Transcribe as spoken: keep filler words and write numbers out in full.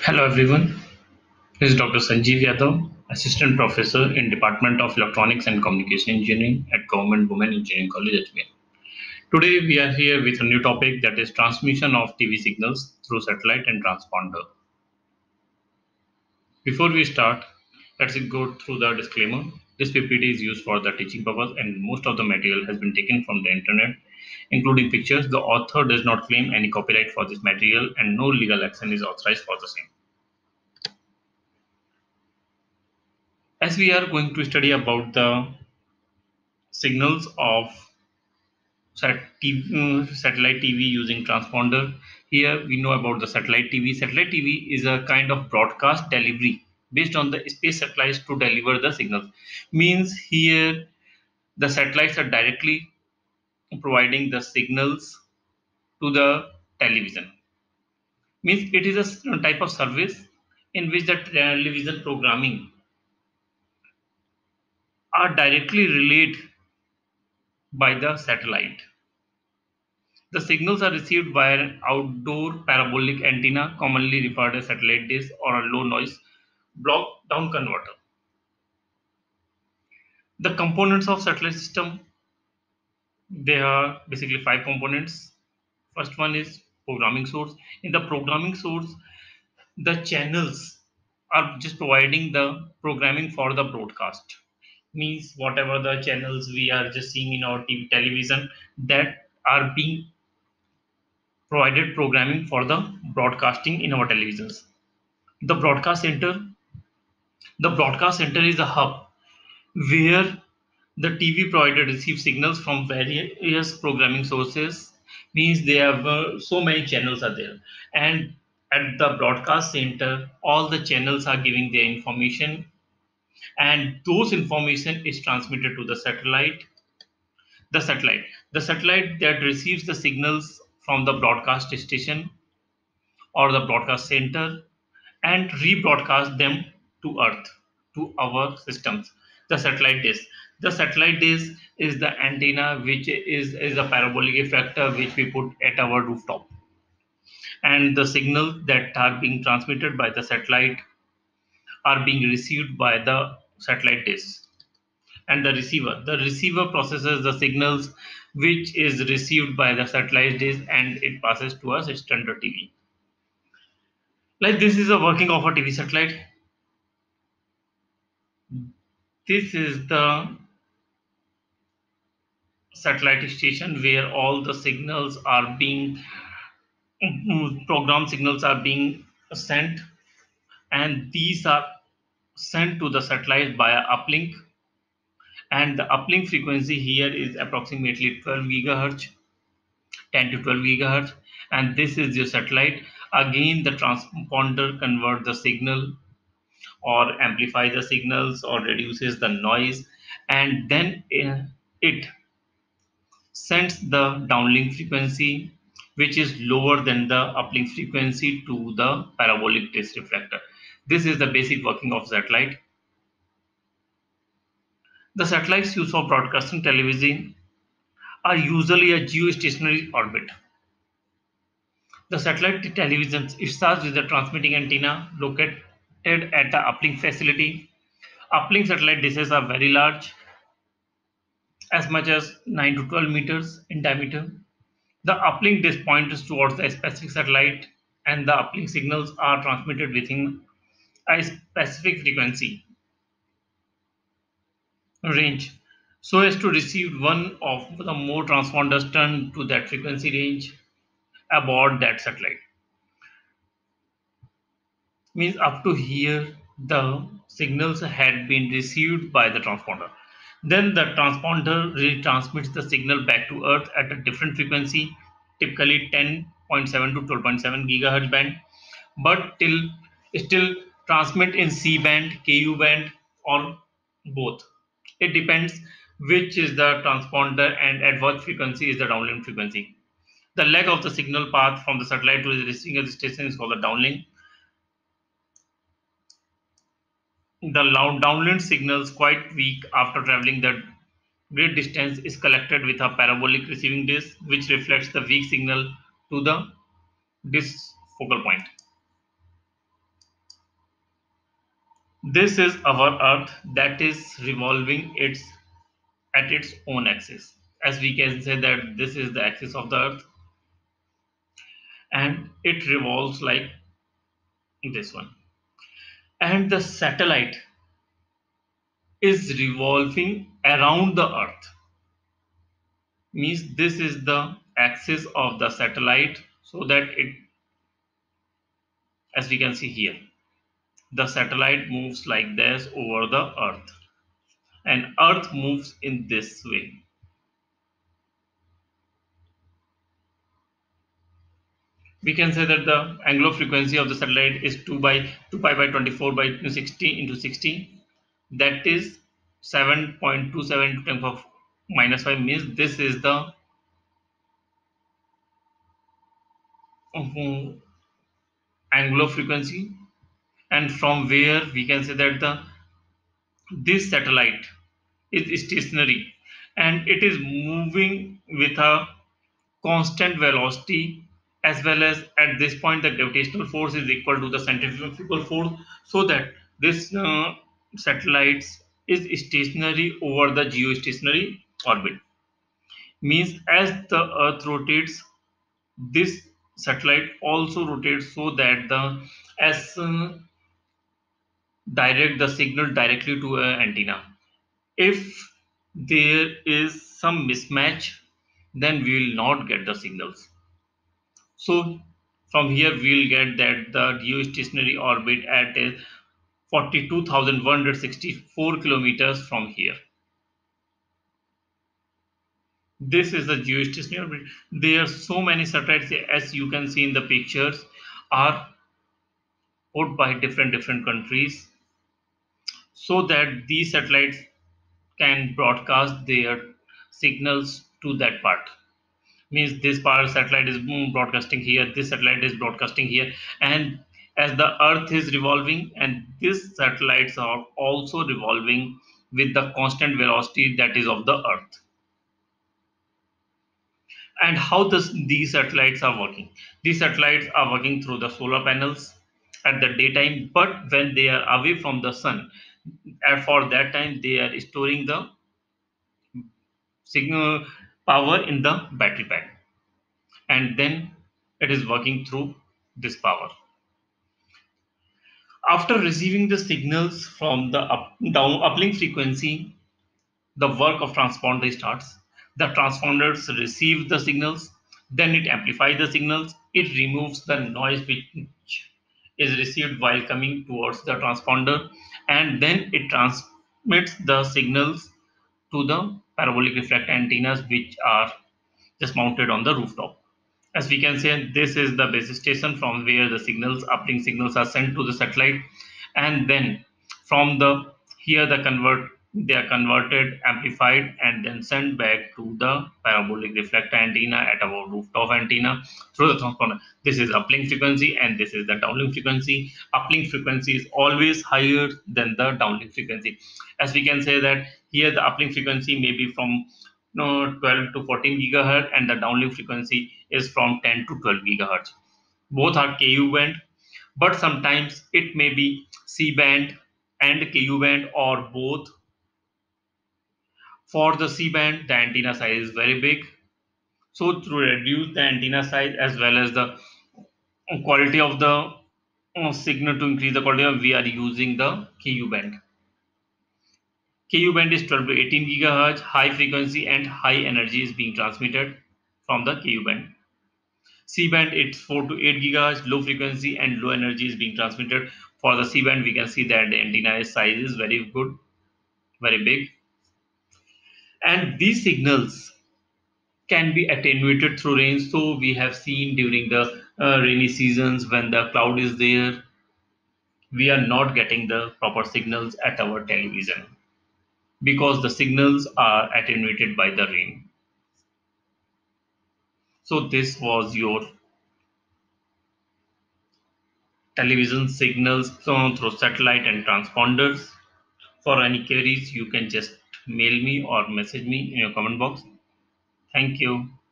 Hello everyone, this is Doctor Sanjeev Yadav, Assistant Professor in Department of Electronics and Communication Engineering at Government Women Engineering College, Ajmer. Today we are here with a new topic, that is transmission of T V signals through satellite and transponder. Before we start, let's go through the disclaimer. This P P T is used for the teaching purpose and most of the material has been taken from the internet, including pictures. The author does not claim any copyright for this material and no legal action is authorized for the same. As we are going to study about the signals of sat T V, uh, satellite T V using transponder. Here we know about the satellite T V. Satellite T V is a kind of broadcast delivery based on the space satellites to deliver the signals. Means here the satellites are directly providing the signals to the television. Means it is a s- type of service in which the television programming are directly relayed by the satellite. The signals are received by an outdoor parabolic antenna, commonly referred as satellite dish, or a low noise block down converter. The components of satellite system, there are basically five components. First one is programming source. In the programming source, the channels are just providing the programming for the broadcast. Means whatever the channels we are just seeing in our T V television, that are being provided programming for the broadcasting in our televisions. The broadcast center, the broadcast center is a hub where the T V provider receives signals from various programming sources. Means they have uh, so many channels are there, and at the broadcast center, all the channels are giving their information, and those information is transmitted to the satellite. The satellite, the satellite that receives the signals from the broadcast station or the broadcast center and rebroadcast them to Earth, to our systems. The satellite dish. The satellite dish is the antenna which is, is a parabolic effector which we put at our rooftop. And the signals that are being transmitted by the satellite are being received by the satellite dish. And the receiver. The receiver processes the signals which is received by the satellite dish and it passes to a standard T V. Like this is a working of a T V satellite. This is the satellite station where all the signals are being mm, program signals are being sent, and these are sent to the satellite via uplink, and the uplink frequency here is approximately twelve gigahertz, ten to twelve gigahertz, and this is your satellite. Again the transponder convert the signal or amplify the signals or reduces the noise, and then uh, it sends the downlink frequency which is lower than the uplink frequency to the parabolic dish reflector. This is the basic working of satellite. The satellites used for broadcasting television are usually a geostationary orbit. The satellite television, it starts with a transmitting antenna located at the uplink facility. Uplink satellite dishes are very large, as much as nine to twelve meters in diameter. The uplink dish points towards the specific satellite, and the uplink signals are transmitted within a specific frequency range so as to receive one of the more transponders turned to that frequency range aboard that satellite. Means up to here, the signals had been received by the transponder. Then the transponder retransmits the signal back to Earth at a different frequency, typically ten point seven to twelve point seven gigahertz band, but till still transmit in C band, Ku band, or both. It depends which is the transponder and at what frequency is the downlink frequency. The leg of the signal path from the satellite to the receiving station is called the downlink. The loud downlink signals, quite weak after traveling the great distance, is collected with a parabolic receiving dish, which reflects the weak signal to the dish focal point. This is our Earth that is revolving its at its own axis. As we can say that this is the axis of the Earth and it revolves like this one. And the satellite is revolving around the Earth. Means this is the axis of the satellite, so that it, as we can see here, the satellite moves like this over the Earth and Earth moves in this way. We can say that the angular frequency of the satellite is two by two pi by twenty-four by sixty into sixty. That is seven point two seven to ten power minus five. Means this is the um, angular frequency, and from where we can say that the this satellite is stationary and it is moving with a constant velocity, as well as at this point the gravitational force is equal to the centrifugal force, so that this uh, satellite is stationary over the geostationary orbit. Means as the Earth rotates, this satellite also rotates, so that the as uh, direct the signal directly to an antenna. If there is some mismatch, then we will not get the signals. So from here we'll get that the geostationary orbit at is forty-two thousand one hundred sixty-four kilometers from here. This is the geostationary orbit. There are so many satellites, as you can see in the pictures, are put by different different countries, so that these satellites can broadcast their signals to that part. Means this part satellite is broadcasting here, this satellite is broadcasting here, and as the Earth is revolving, and these satellites are also revolving with the constant velocity that is of the Earth. And how does these satellites are working? These satellites are working through the solar panels at the daytime, but when they are away from the sun, and for that time they are storing the signal power in the battery pack, and then it is working through this power. After receiving the signals from the up, down uplink frequency, the work of transponder starts. The transponders receive the signals, then it amplifies the signals, it removes the noise which is received while coming towards the transponder, and then it transmits the signals to the parabolic reflector antennas which are just mounted on the rooftop. As we can say, this is the base station from where the signals, uplink signals, are sent to the satellite, and then from the here the convert they are converted, amplified, and then sent back to the parabolic reflector antenna at our rooftop antenna through the transponder. This is uplink frequency, and this is the downlink frequency. Uplink frequency is always higher than the downlink frequency. As we can say that here the uplink frequency may be from no, twelve to fourteen gigahertz, and the downlink frequency is from ten to twelve gigahertz. Both are Ku band, but sometimes it may be C band and Ku band, or both. For the C band, the antenna size is very big, so to reduce the antenna size as well as the quality of the uh, signal, to increase the quality of, we are using the Ku band. Ku band is twelve to eighteen gigahertz, high frequency and high energy is being transmitted from the Ku band. C band, it's four to eight gigahertz, low frequency and low energy is being transmitted. For the C band, we can see that the antenna size is very good, very big, and these signals can be attenuated through rain. So we have seen during the uh, rainy seasons, when the cloud is there, we are not getting the proper signals at our television because the signals are attenuated by the rain. So this was your television signals uh, through satellite and transponders. For any queries, you can just mail me or message me in your comment box. Thank you.